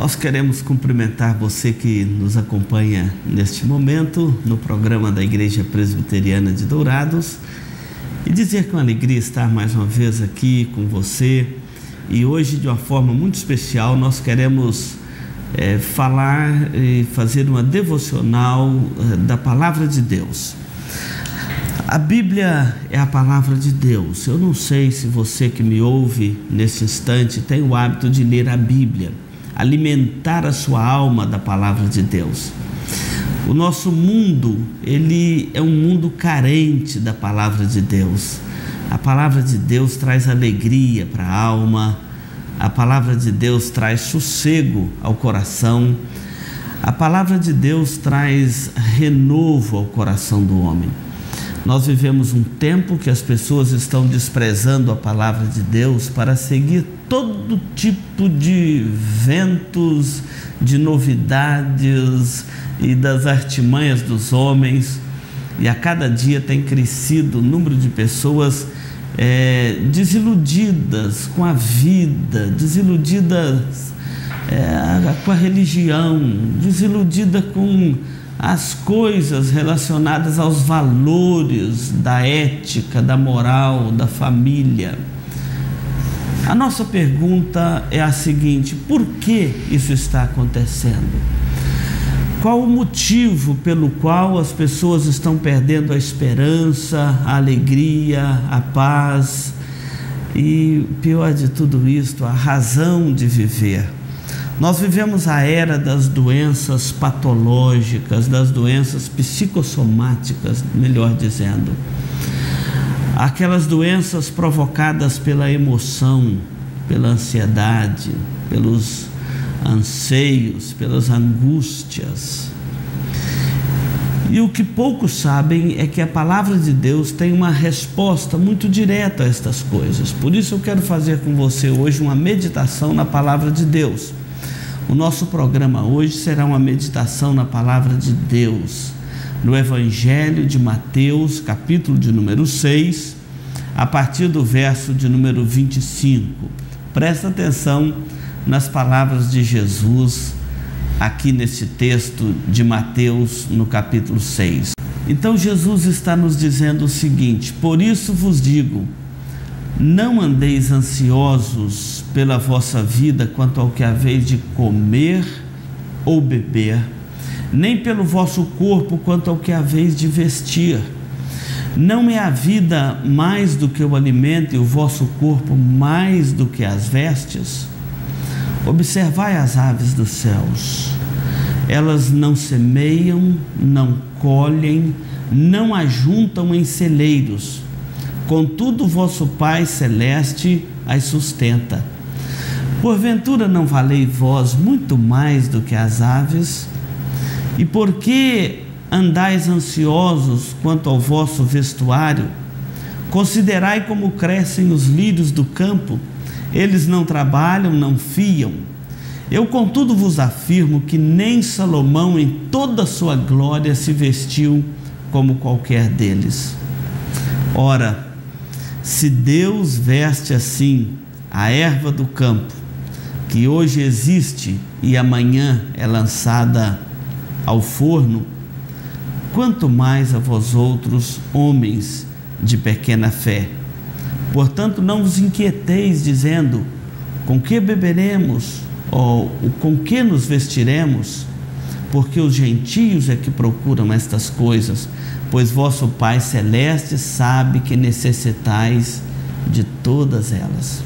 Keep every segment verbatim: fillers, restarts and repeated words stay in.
Nós queremos cumprimentar você que nos acompanha neste momento no programa da Igreja Presbiteriana de Dourados e dizer que é uma alegria estar mais uma vez aqui com você. E hoje, de uma forma muito especial, nós queremos é, falar e fazer uma devocional é, da Palavra de Deus. A Bíblia é a Palavra de Deus. Eu não sei se você que me ouve nesse instante tem o hábito de ler a Bíblia, alimentar a sua alma da Palavra de Deus. O nosso mundo, ele é um mundo carente da Palavra de Deus. A Palavra de Deus traz alegria para a alma, a Palavra de Deus traz sossego ao coração, a Palavra de Deus traz renovo ao coração do homem. Nós vivemos um tempo que as pessoas estão desprezando a Palavra de Deus para seguir todo tipo de ventos, de novidades e das artimanhas dos homens. E a cada dia tem crescido o número de pessoas é, desiludidas com a vida, desiludidas é, com a religião, desiludidas com as coisas relacionadas aos valores da ética, da moral, da família. A nossa pergunta é a seguinte: por que isso está acontecendo? Qual o motivo pelo qual as pessoas estão perdendo a esperança, a alegria, a paz e, pior de tudo isto, a razão de viver? Nós vivemos a era das doenças patológicas, das doenças psicossomáticas, melhor dizendo. Aquelas doenças provocadas pela emoção, pela ansiedade, pelos anseios, pelas angústias. E o que poucos sabem é que a Palavra de Deus tem uma resposta muito direta a estas coisas. Por isso eu quero fazer com você hoje uma meditação na Palavra de Deus. O nosso programa hoje será uma meditação na Palavra de Deus, no Evangelho de Mateus, capítulo de número seis, a partir do verso de número vinte e cinco. Presta atenção nas palavras de Jesus, aqui nesse texto de Mateus, no capítulo seis. Então Jesus está nos dizendo o seguinte: por isso vos digo, não andeis ansiosos pela vossa vida quanto ao que haveis de comer ou beber, nem pelo vosso corpo quanto ao que haveis de vestir. Não é a vida mais do que o alimento e o vosso corpo mais do que as vestes? Observai as aves dos céus. Elas não semeiam, não colhem, não ajuntam em celeiros. Contudo, vosso Pai Celeste as sustenta. Porventura não valei vós muito mais do que as aves? E por que andais ansiosos quanto ao vosso vestuário? Considerai como crescem os lírios do campo. Eles não trabalham, não fiam. Eu, contudo, vos afirmo que nem Salomão, em toda a sua glória, se vestiu como qualquer deles. Ora, se Deus veste assim a erva do campo, que hoje existe e amanhã é lançada ao forno, quanto mais a vós outros, homens de pequena fé. Portanto, não vos inquieteis, dizendo: com que beberemos? Ou com que nos vestiremos? Porque os gentios é que procuram estas coisas, pois vosso Pai Celeste sabe que necessitais de todas elas.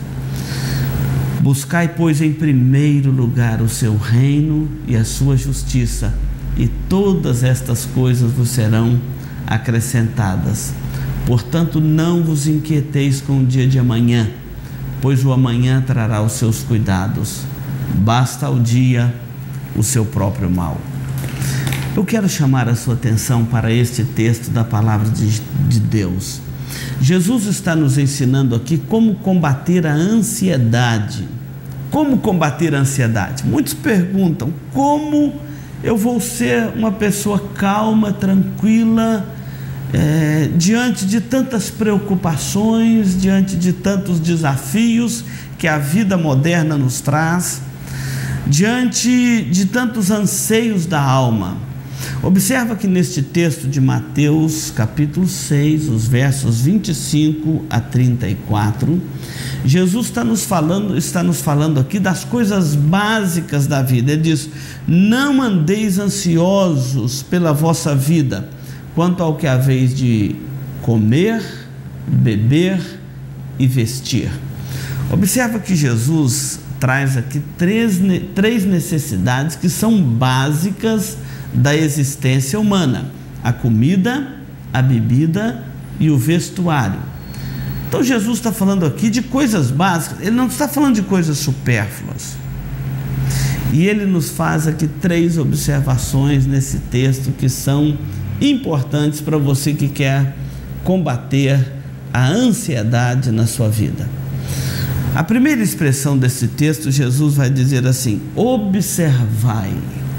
Buscai, pois, em primeiro lugar o seu reino e a sua justiça, e todas estas coisas vos serão acrescentadas. Portanto, não vos inquieteis com o dia de amanhã, pois o amanhã trará os seus cuidados. Basta ao dia o seu próprio mal. Eu quero chamar a sua atenção para este texto da Palavra de, de Deus. Jesus está nos ensinando aqui como combater a ansiedade. Como combater a ansiedade? Muitos perguntam: como eu vou ser uma pessoa calma, tranquila, é, diante de tantas preocupações, diante de tantos desafios que a vida moderna nos traz? diante de tantos anseios da alma. Observa que neste texto de Mateus, capítulo seis, os versos vinte e cinco a trinta e quatro, Jesus está nos falando, está nos falando aqui das coisas básicas da vida. Ele diz: não andeis ansiosos pela vossa vida, quanto ao que haveis de comer, beber e vestir. Observa que Jesus traz aqui três, três necessidades que são básicas da existência humana: a comida, a bebida e o vestuário. Então Jesus está falando aqui de coisas básicas, ele não está falando de coisas supérfluas. E ele nos faz aqui três observações nesse texto que são importantes para você que quer combater a ansiedade na sua vida. A primeira expressão desse texto, Jesus vai dizer assim: observai.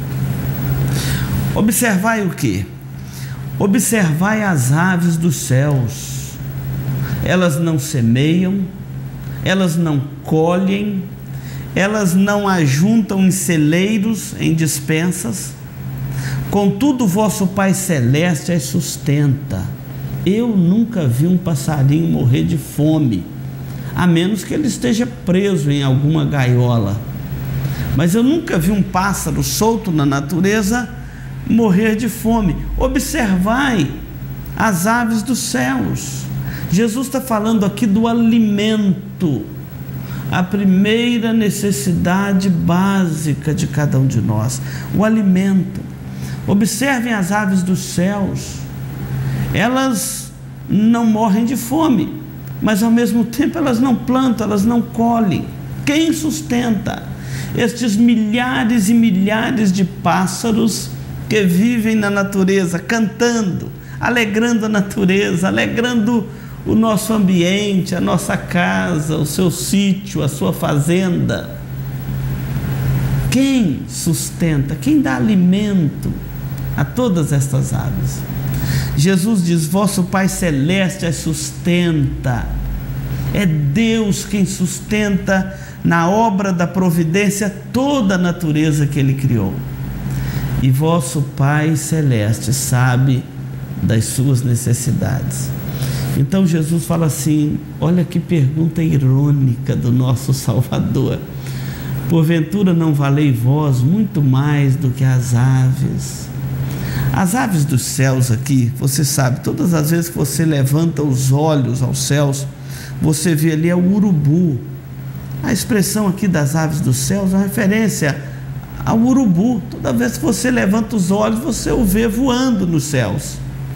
Observai o quê? Observai as aves dos céus. Elas não semeiam, elas não colhem, elas não ajuntam em celeiros, em despensas, contudo vosso Pai Celeste as sustenta. Eu nunca vi um passarinho morrer de fome, a menos que ele esteja preso em alguma gaiola. Mas eu nunca vi um pássaro solto na natureza morrer de fome. Observai as aves dos céus. Jesus está falando aqui do alimento, a primeira necessidade básica de cada um de nós, o alimento. Observem as aves dos céus, elas não morrem de fome, mas ao mesmo tempo elas não plantam, elas não colhem. Quem sustenta estes milhares e milhares de pássaros que vivem na natureza, cantando, alegrando a natureza, alegrando o nosso ambiente, a nossa casa, o seu sítio, a sua fazenda? Quem sustenta, quem dá alimento a todas estas aves? Jesus diz: vosso Pai Celeste as sustenta. É Deus quem sustenta na obra da providência toda a natureza que Ele criou. E vosso Pai Celeste sabe das suas necessidades. Então Jesus fala assim: olha que pergunta irônica do nosso Salvador: porventura não valei vós muito mais do que as aves? As aves dos céus aqui, você sabe, todas as vezes que você levanta os olhos aos céus, você vê ali é o urubu. A expressão aqui das aves dos céus é uma referência ao urubu. Toda vez que você levanta os olhos, você o vê voando nos céus.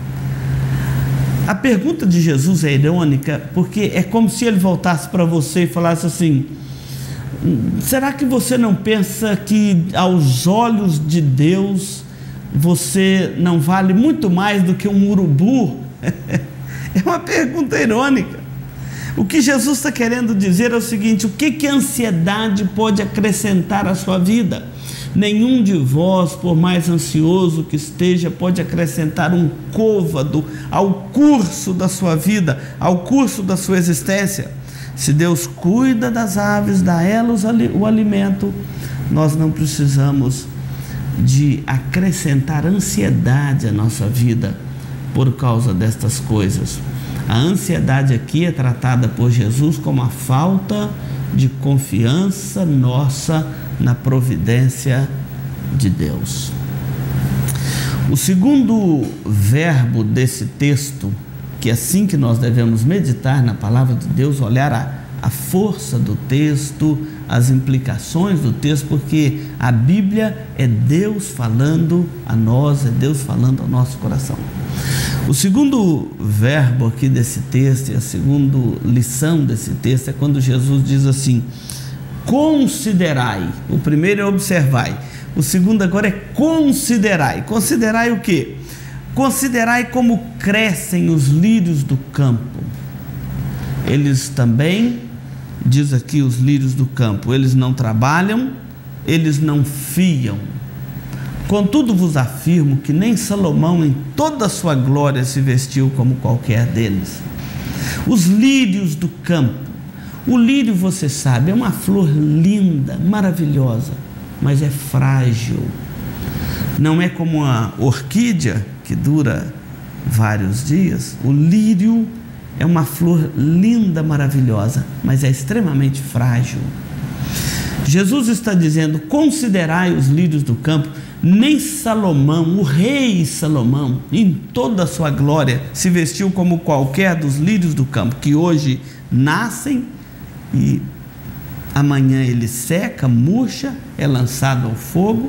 A pergunta de Jesus é irônica, porque é como se ele voltasse para você e falasse assim: será que você não pensa que aos olhos de Deus você não vale muito mais do que um urubu? É uma pergunta irônica. O que Jesus está querendo dizer é o seguinte: o que que a ansiedade pode acrescentar à sua vida? Nenhum de vós, por mais ansioso que esteja, pode acrescentar um côvado ao curso da sua vida, ao curso da sua existência. Se Deus cuida das aves, dá a elas o alimento, nós não precisamos de acrescentar ansiedade à nossa vida por causa destas coisas. A ansiedade aqui é tratada por Jesus como a falta de confiança nossa na providência de Deus. O segundo verbo desse texto, que é assim que nós devemos meditar na palavra de Deus, olhar a, a força do texto, as implicações do texto, porque a Bíblia é Deus falando a nós, é Deus falando ao nosso coração. O segundo verbo aqui desse texto, e a segunda lição desse texto, é quando Jesus diz assim: considerai. O primeiro é observai, o segundo agora é considerai. Considerai o quê? Considerai como crescem os lírios do campo. Eles também, diz aqui, os lírios do campo, eles não trabalham, eles não fiam. Contudo vos afirmo que nem Salomão em toda a sua glória se vestiu como qualquer deles. Os lírios do campo. O lírio, você sabe, é uma flor linda, maravilhosa, mas é frágil. Não é como a orquídea, que dura vários dias. O lírio é uma flor linda, maravilhosa, mas é extremamente frágil. Jesus está dizendo: considerai os lírios do campo. Nem Salomão, o rei Salomão, em toda a sua glória, se vestiu como qualquer dos lírios do campo, que hoje nascem e amanhã ele seca, murcha, é lançado ao fogo.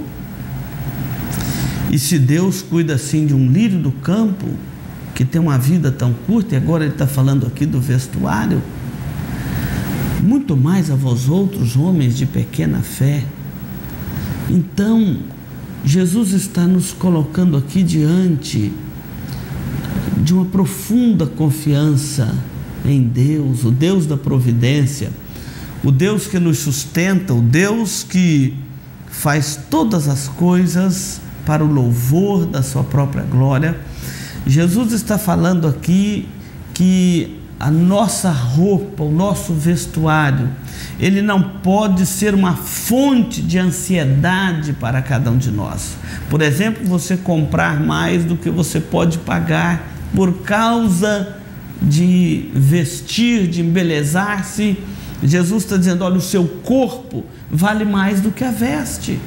E se Deus cuida assim de um lírio do campo, que tem uma vida tão curta, e agora ele está falando aqui do vestuário, muito mais a vós outros, homens de pequena fé. Então, Jesus está nos colocando aqui diante de uma profunda confiança em Deus, o Deus da providência, o Deus que nos sustenta, o Deus que faz todas as coisas para o louvor da sua própria glória. Jesus está falando aqui que a nossa roupa, o nosso vestuário, ele não pode ser uma fonte de ansiedade para cada um de nós. Por exemplo, você comprar mais do que você pode pagar por causa de vestir, de embelezar-se. Jesus está dizendo: olha, o seu corpo vale mais do que a veste.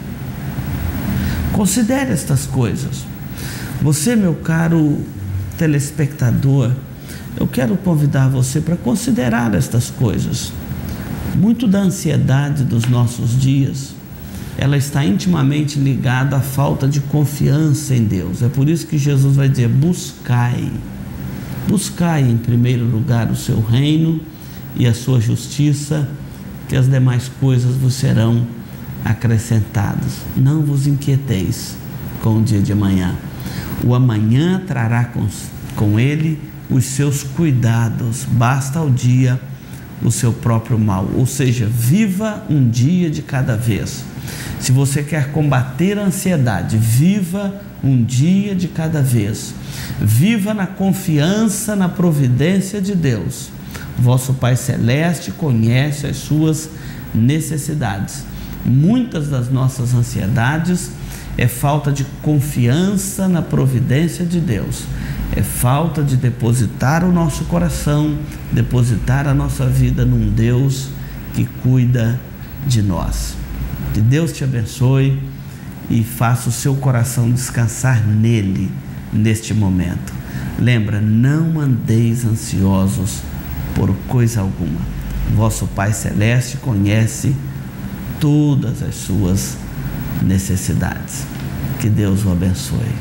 Considere estas coisas. Você, meu caro telespectador, eu quero convidar você para considerar estas coisas. Muito da ansiedade dos nossos dias, ela está intimamente ligada à falta de confiança em Deus. É por isso que Jesus vai dizer: buscai, buscai em primeiro lugar o seu reino e a sua justiça, que as demais coisas vos serão acrescentadas. Não vos inquieteis com o dia de amanhã. O amanhã trará com, com ele os seus cuidados, basta ao dia o seu próprio mal. Ou seja, viva um dia de cada vez. Se você quer combater a ansiedade, viva um dia de cada vez. Viva na confiança na providência de Deus. Vosso Pai Celeste conhece as suas necessidades. Muitas das nossas ansiedades é falta de confiança na providência de Deus. É falta de depositar o nosso coração, depositar a nossa vida num Deus que cuida de nós. Que Deus te abençoe e faça o seu coração descansar nele neste momento. Lembra, não andeis ansiosos por coisa alguma. Vosso Pai Celeste conhece todas as suas necessidades. Que Deus o abençoe.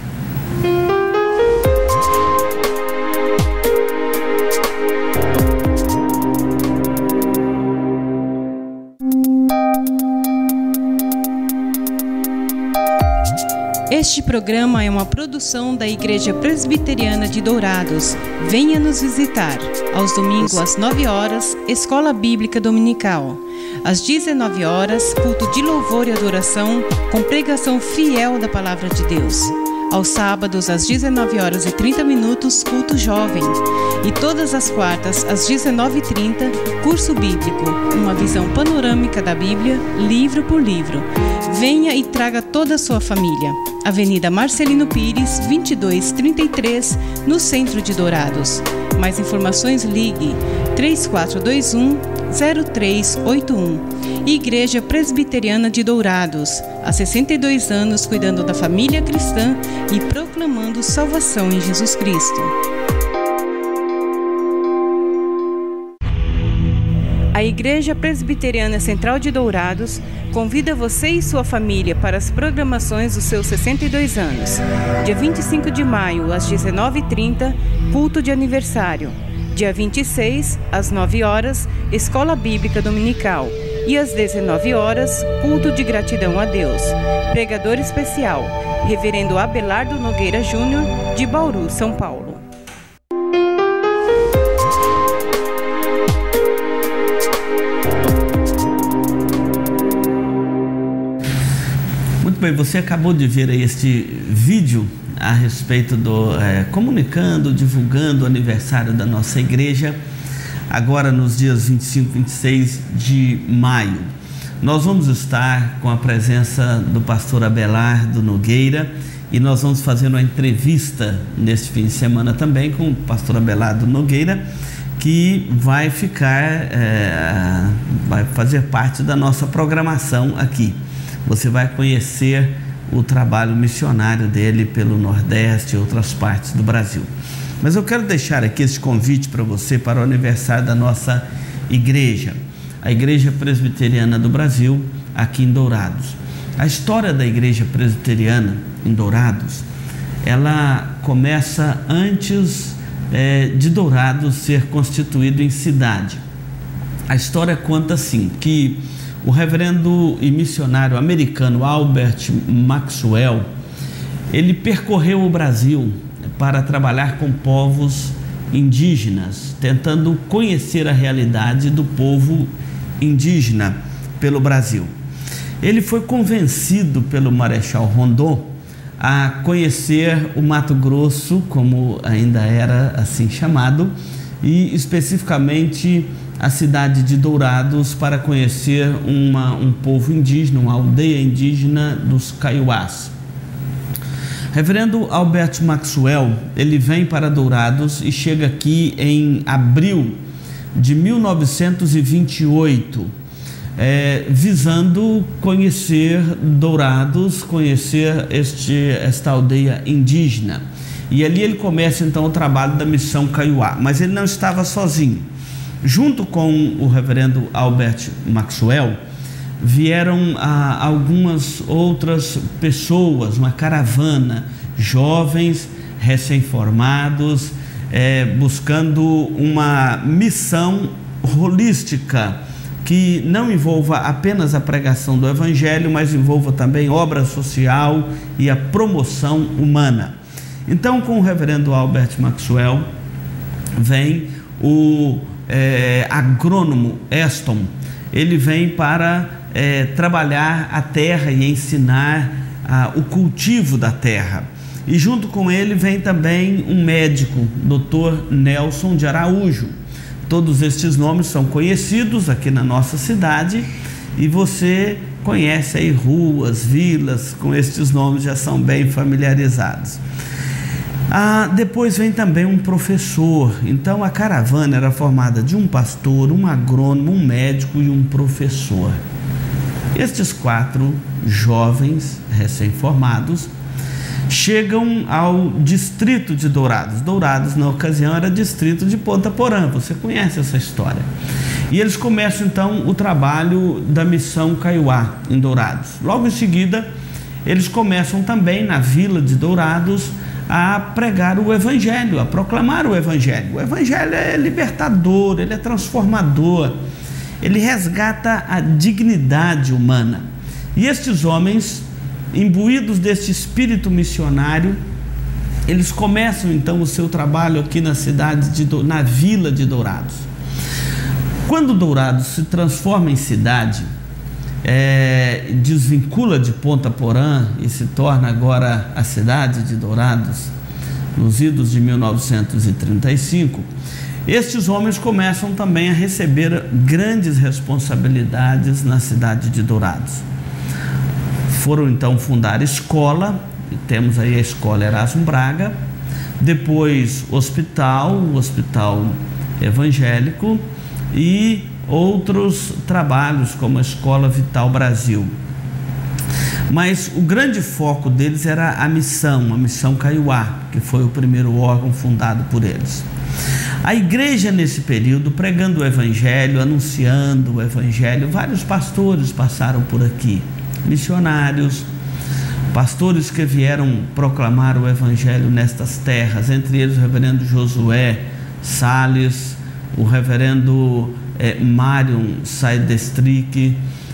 Este programa é uma produção da Igreja Presbiteriana de Dourados. Venha nos visitar. Aos domingos, às nove horas, Escola Bíblica Dominical. Às dezenove horas, culto de louvor e adoração, com pregação fiel da Palavra de Deus. Aos sábados, às dezenove horas e trinta minutos, culto jovem. E todas as quartas, às dezenove e trinta, curso bíblico, uma visão panorâmica da Bíblia, livro por livro. Venha e traga toda a sua família. Avenida Marcelino Pires, vinte e dois trinta e três, no centro de Dourados. Mais informações, ligue três quatro dois um, zero três oito um. Igreja Presbiteriana de Dourados, há sessenta e dois anos cuidando da família cristã e proclamando salvação em Jesus Cristo. A Igreja Presbiteriana Central de Dourados convida você e sua família para as programações dos seus sessenta e dois anos. Dia vinte e cinco de maio, às dezenove e trinta, culto de aniversário. Dia vinte e seis, às nove horas, Escola Bíblica Dominical. E às dezenove horas, culto de gratidão a Deus. Pregador especial, Reverendo Abelardo Nogueira Júnior, de Bauru, São Paulo. Muito bem, você acabou de ver aí este vídeo a respeito do é, comunicando, divulgando o aniversário da nossa igreja, agora nos dias vinte e cinco e vinte e seis de maio. nós vamos estar com a presença do pastor Abelardo Nogueira e nós vamos fazer uma entrevista neste fim de semana também com o pastor Abelardo Nogueira, que vai ficar, é, vai fazer parte da nossa programação aqui. Você vai conhecer o trabalho missionário dele pelo Nordeste e outras partes do Brasil. Mas eu quero deixar aqui esse convite para você para o aniversário da nossa igreja, a Igreja Presbiteriana do Brasil, aqui em Dourados. A história da Igreja Presbiteriana em Dourados, ela começa antes é, de Dourados ser constituído em cidade. A história conta assim, que o reverendo e missionário americano Albert Maxwell, ele percorreu o Brasil para trabalhar com povos indígenas, tentando conhecer a realidade do povo indígena pelo Brasil. Ele foi convencido pelo Marechal Rondon a conhecer o Mato Grosso, como ainda era assim chamado, e especificamente a cidade de Dourados, para conhecer uma, um povo indígena, uma aldeia indígena dos Kaiowás. Reverendo Albert Maxwell, ele vem para Dourados e chega aqui em abril de mil novecentos e vinte e oito, é, visando conhecer Dourados, conhecer este, esta aldeia indígena. E ali ele começa então o trabalho da missão Kaiowá, mas ele não estava sozinho. Junto com o reverendo Albert Maxwell, vieram ah, algumas outras pessoas, uma caravana, jovens, recém-formados, é, buscando uma missão holística, que não envolva apenas a pregação do Evangelho, mas envolva também obra social e a promoção humana. Então, com o reverendo Albert Maxwell, vem o é, agrônomo Eston. Ele vem para é, trabalhar a terra e ensinar ah, o cultivo da terra. E junto com ele vem também um médico, doutor Nelson de Araújo. Todos estes nomes são conhecidos aqui na nossa cidade e você conhece aí ruas, vilas, com estes nomes já são bem familiarizados. Ah, depois vem também um professor. Então a caravana era formada de um pastor, um agrônomo, um médico e um professor. Estes quatro jovens recém-formados chegam ao distrito de Dourados. Dourados, na ocasião, era distrito de Ponta Porã, você conhece essa história. E eles começam, então, o trabalho da missão Kaiowá, em Dourados. Logo em seguida, eles começam também, na vila de Dourados, a pregar o Evangelho, a proclamar o Evangelho. O Evangelho é libertador, ele é transformador, ele resgata a dignidade humana. E estes homens, imbuídos deste espírito missionário, eles começam então o seu trabalho aqui na cidade, de, na vila de Dourados. Quando Dourados se transforma em cidade, é, desvincula de Ponta Porã e se torna agora a cidade de Dourados, nos idos de mil novecentos e trinta e cinco, estes homens começam também a receber grandes responsabilidades na cidade de Dourados. Foram então fundar escola, temos aí a escola Erasmo Braga, depois hospital, o hospital evangélico e outros trabalhos como a Escola Vital Brasil. Mas o grande foco deles era a missão, a missão Kaiowá, que foi o primeiro órgão fundado por eles. A igreja nesse período, pregando o Evangelho, anunciando o Evangelho, vários pastores passaram por aqui, missionários, pastores que vieram proclamar o Evangelho nestas terras, entre eles o reverendo Josué Salles, o reverendo é, Marion Saidestrick,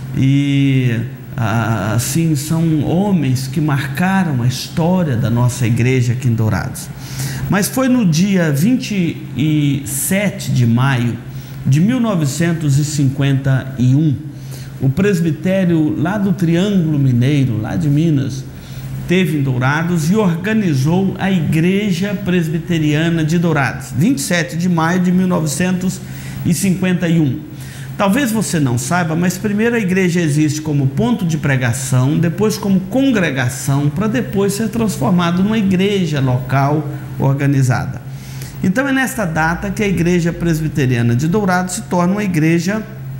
e assim são homens que marcaram a história da nossa igreja aqui em Dourados. Mas foi no dia vinte e sete de maio de mil novecentos e cinquenta e um, o presbitério lá do Triângulo Mineiro, lá de Minas, teve em Dourados e organizou a Igreja Presbiteriana de Dourados, vinte e sete de maio de mil novecentos e cinquenta e um. Talvez você não saiba, mas primeiro a igreja existe como ponto de pregação, depois como congregação, para depois ser transformado numa igreja local organizada. Então é nesta data que a Igreja Presbiteriana de Dourados se torna uma igreja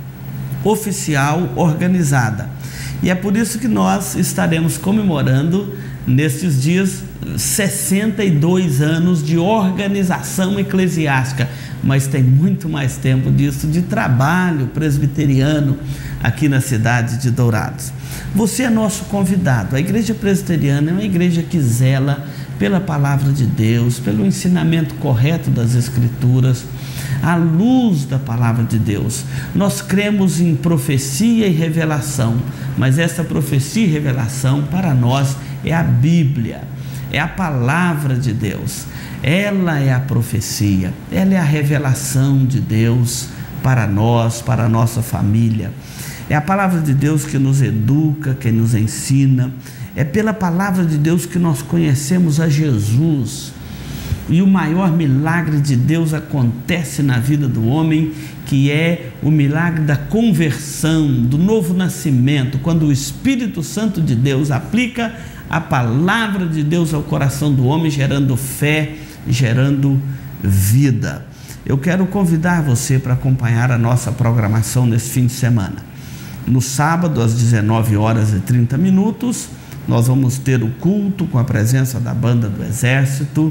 oficial organizada. E é por isso que nós estaremos comemorando nestes dias sessenta e dois anos de organização eclesiástica, mas tem muito mais tempo disso de trabalho presbiteriano aqui na cidade de Dourados. Você é nosso convidado. A Igreja Presbiteriana é uma igreja que zela pela palavra de Deus, pelo ensinamento correto das Escrituras, à luz da palavra de Deus. Nós cremos em profecia e revelação, mas essa profecia e revelação para nós é a Bíblia, é a palavra de Deus. Ela é a profecia, ela é a revelação de Deus para nós, para a nossa família. É a palavra de Deus que nos educa, que nos ensina. É pela palavra de Deus que nós conhecemos a Jesus. E o maior milagre de Deus acontece na vida do homem, que é o milagre da conversão, do novo nascimento, quando o Espírito Santo de Deus aplica a palavra de Deus ao coração do homem, gerando fé, gerando vida. Eu quero convidar você para acompanhar a nossa programação nesse fim de semana. No sábado, às dezenove horas e trinta minutos, nós vamos ter o culto com a presença da banda do Exército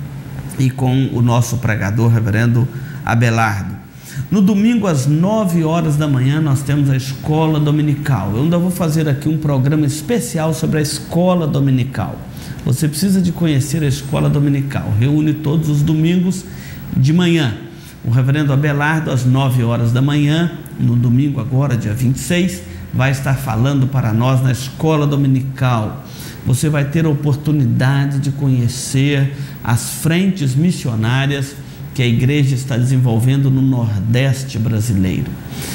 e com o nosso pregador, reverendo Abelardo. No domingo, às nove horas da manhã, nós temos a escola dominical. Eu ainda vou fazer aqui um programa especial sobre a escola dominical. Você precisa de conhecer a escola dominical. Reúne todos os domingos de manhã. O reverendo Abelardo, às nove horas da manhã, no domingo agora, dia vinte e seis, vai estar falando para nós na escola dominical. Você vai ter a oportunidade de conhecer as frentes missionárias que a igreja está desenvolvendo no Nordeste brasileiro.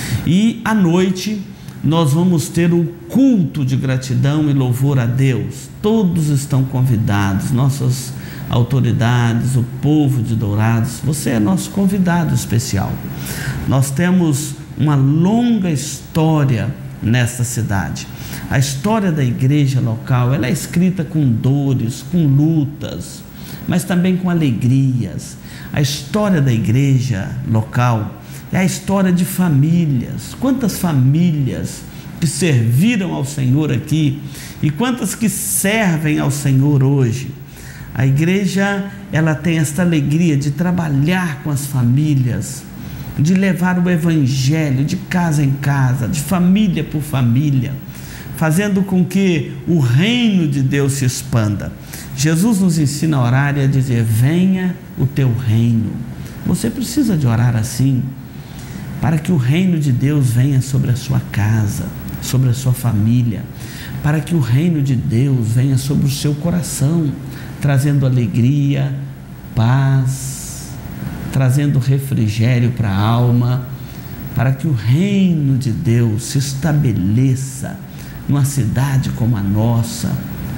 E à noite nós vamos ter o culto de gratidão e louvor a Deus. Todos estão convidados, nossas autoridades, o povo de Dourados. Você é nosso convidado especial. Nós temos uma longa história nesta cidade. A história da igreja local, ela é escrita com dores, com lutas, mas também com alegrias. A história da igreja local é a história de famílias. Quantas famílias que serviram ao Senhor aqui e quantas que servem ao Senhor hoje. A igreja, ela tem esta alegria de trabalhar com as famílias, de levar o evangelho de casa em casa, de família por família, fazendo com que o reino de Deus se expanda. Jesus nos ensina a orar e a dizer: venha o teu reino. Você precisa de orar assim, para que o reino de Deus venha sobre a sua casa, sobre a sua família, para que o reino de Deus venha sobre o seu coração, trazendo alegria, paz, trazendo refrigério para a alma, para que o reino de Deus se estabeleça numa cidade como a nossa,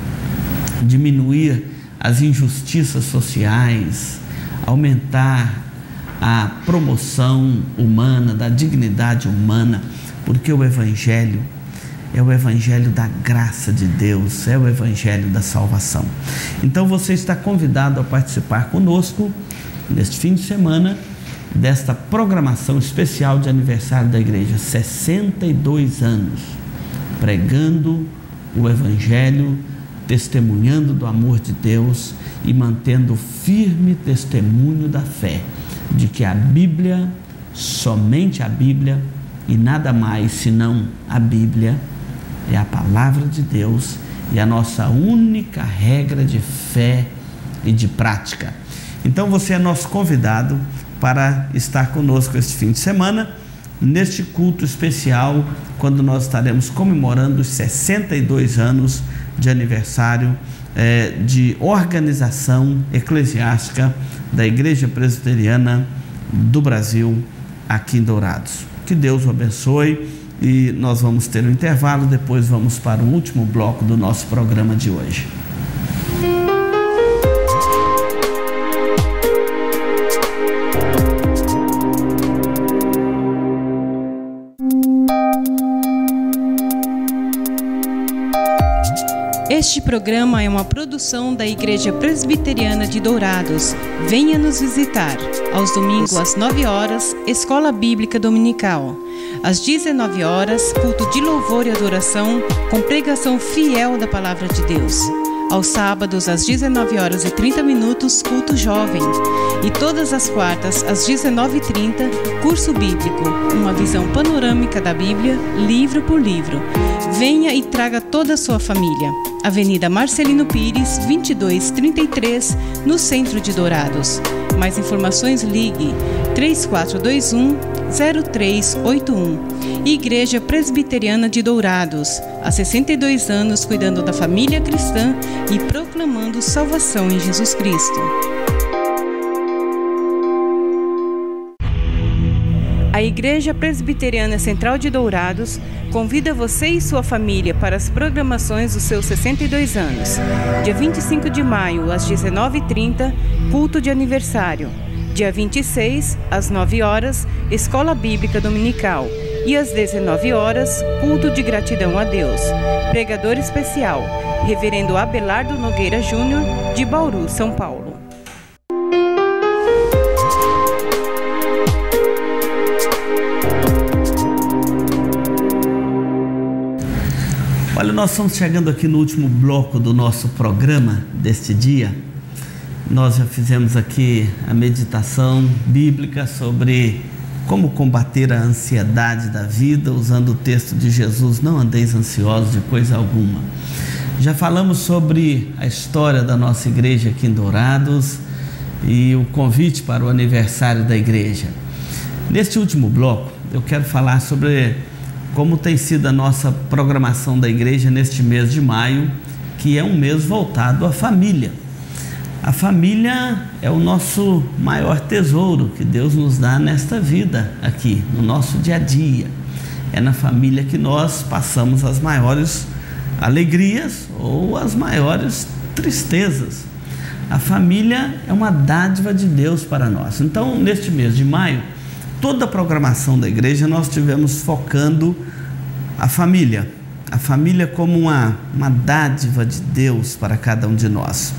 diminuir as injustiças sociais, aumentar a promoção humana, da dignidade humana, porque o Evangelho é o Evangelho da graça de Deus, é o Evangelho da salvação. Então você está convidado a participar conosco neste fim de semana desta programação especial de aniversário da igreja, sessenta e dois anos, pregando o Evangelho, testemunhando do amor de Deus e mantendo firme testemunho da fé, de que a Bíblia, somente a Bíblia e nada mais senão a Bíblia, é a palavra de Deus e a nossa única regra de fé e de prática. Então você é nosso convidado para estar conosco este fim de semana, neste culto especial, quando nós estaremos comemorando os sessenta e dois anos de aniversário eh, de organização eclesiástica da Igreja Presbiteriana do Brasil, aqui em Dourados. Que Deus o abençoe e nós vamos ter um intervalo, depois vamos para o último bloco do nosso programa de hoje. Este programa é uma produção da Igreja Presbiteriana de Dourados. Venha nos visitar. Aos domingos, às nove horas, Escola Bíblica Dominical. Às dezenove horas, culto de louvor e adoração, com pregação fiel da Palavra de Deus. Aos sábados, às dezenove horas e trinta minutos, culto jovem. E todas as quartas, às dezenove e trinta, curso bíblico, uma visão panorâmica da Bíblia, livro por livro. Venha e traga toda a sua família. Avenida Marcelino Pires, vinte e dois trinta e três, no centro de Dourados. Mais informações, ligue três quatro dois um, zero três oito um. Igreja Presbiteriana de Dourados, há sessenta e dois anos cuidando da família cristã e proclamando salvação em Jesus Cristo. A Igreja Presbiteriana Central de Dourados convida você e sua família para as programações dos seus sessenta e dois anos. Dia vinte e cinco de maio, às dezenove e trinta, culto de aniversário. Dia vinte e seis, às nove horas, Escola Bíblica Dominical. E às dezenove horas, culto de gratidão a Deus. Pregador especial, Reverendo Abelardo Nogueira Júnior, de Bauru, São Paulo. Olha, nós estamos chegando aqui no último bloco do nosso programa deste dia. Nós já fizemos aqui a meditação bíblica sobre como combater a ansiedade da vida, usando o texto de Jesus, não andeis ansiosos de coisa alguma. Já falamos sobre a história da nossa igreja aqui em Dourados e o convite para o aniversário da igreja. Neste último bloco, eu quero falar sobre como tem sido a nossa programação da igreja neste mês de maio, que é um mês voltado à família. A família é o nosso maior tesouro que Deus nos dá nesta vida aqui, no nosso dia a dia. É na família que nós passamos as maiores alegrias ou as maiores tristezas. A família é uma dádiva de Deus para nós. Então, neste mês de maio, toda a programação da igreja nós estivemos focando a família, a família como uma, uma dádiva de Deus para cada um de nós.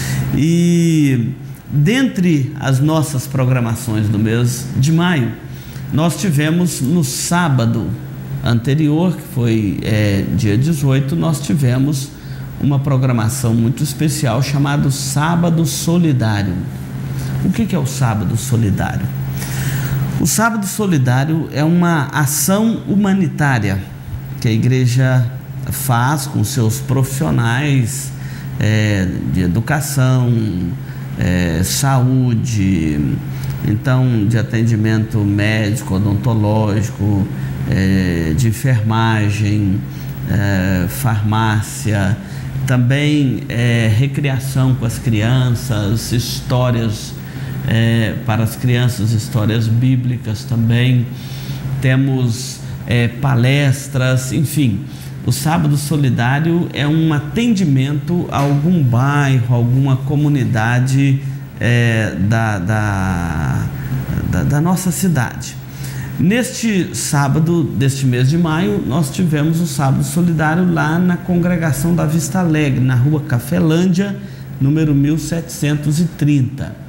E dentre as nossas programações do mês de maio, nós tivemos no sábado anterior, que foi é, dia dezoito, nós tivemos uma programação muito especial chamada Sábado Solidário. O que que é o Sábado Solidário? O Sábado Solidário é uma ação humanitária que a igreja faz com seus profissionais é, de educação, é, saúde, então de atendimento médico, odontológico, é, de enfermagem, é, farmácia, também é, recreação com as crianças, histórias É, para as crianças, histórias bíblicas também, temos é, palestras, enfim. O Sábado Solidário é um atendimento a algum bairro, alguma comunidade é, da, da, da, da nossa cidade. Neste sábado deste mês de maio, nós tivemos o Sábado Solidário lá na congregação da Vista Alegre, na rua Cafelândia, número mil setecentos e trinta.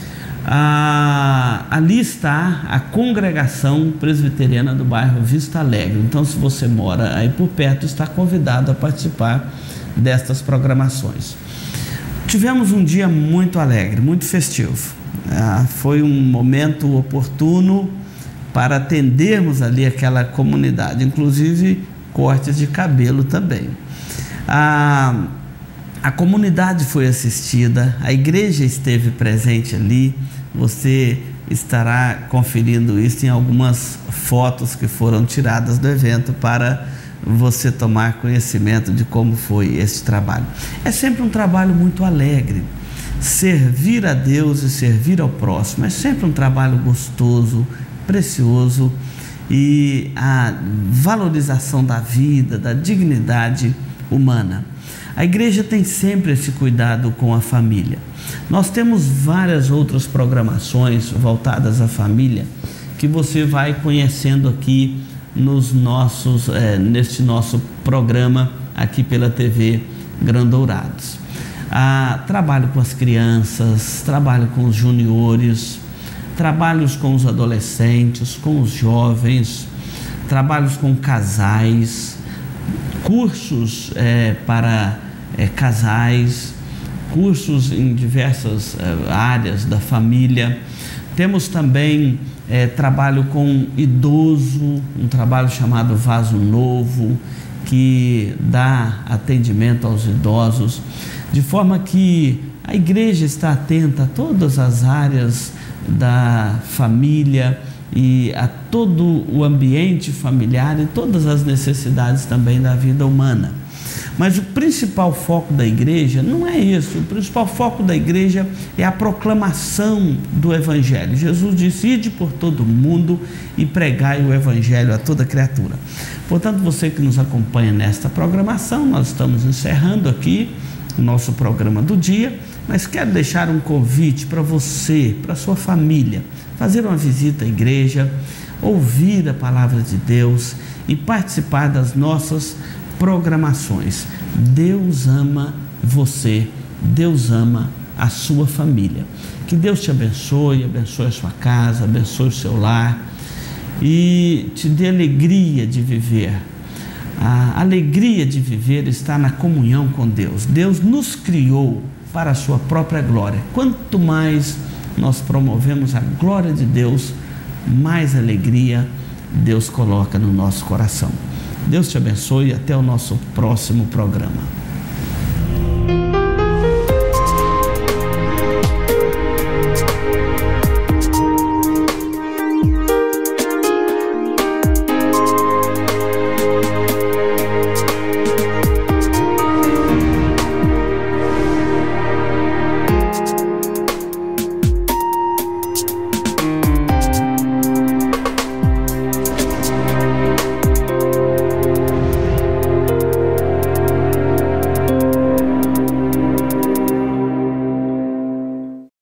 Ah, ali está a congregação presbiteriana do bairro Vista Alegre. Então, se você mora aí por perto, está convidado a participar destas programações. Tivemos um dia muito alegre, muito festivo. Ah, foi um momento oportuno para atendermos ali aquela comunidade, inclusive cortes de cabelo também. Ah, a comunidade foi assistida, a igreja esteve presente ali. Você estará conferindo isso em algumas fotos que foram tiradas do evento para você tomar conhecimento de como foi esse trabalho. É sempre um trabalho muito alegre. Servir a Deus e servir ao próximo é sempre um trabalho gostoso, precioso, e a valorização da vida, da dignidade humana. A igreja tem sempre esse cuidado com a família. Nós temos várias outras programações voltadas à família que você vai conhecendo aqui nos nossos, é, neste nosso programa aqui pela T V Grão Dourados. Ah, trabalho com as crianças, trabalho com os juniores, trabalhos com os adolescentes, com os jovens, trabalhos com casais, cursos é, para é, casais, cursos em diversas é, áreas da família. Temos também é, trabalho com idoso, um trabalho chamado Vaso Novo, que dá atendimento aos idosos, de forma que a igreja está atenta a todas as áreas da família e a todo o ambiente familiar e todas as necessidades também da vida humana. Mas o principal foco da igreja não é isso. O principal foco da igreja é a proclamação do Evangelho. Jesus disse: ide por todo mundo e pregai o Evangelho a toda criatura. Portanto, você que nos acompanha nesta programação, nós estamos encerrando aqui o nosso programa do dia, mas quero deixar um convite para você, para a sua família, fazer uma visita à igreja, ouvir a palavra de Deus e participar das nossas programações. Deus ama você, Deus ama a sua família. Que Deus te abençoe, abençoe a sua casa, abençoe o seu lar e te dê alegria de viver. A alegria de viver está na comunhão com Deus. Deus nos criou para a sua própria glória. Quanto mais nós promovemos a glória de Deus, mais alegria Deus coloca no nosso coração. Deus te abençoe e até o nosso próximo programa.